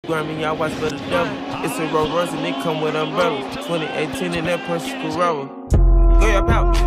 Grammy, y'all watch for the devil. It's a Rolls Royce and it come with umbrellas. 2018 in that Porsche Carrera. Go your pout.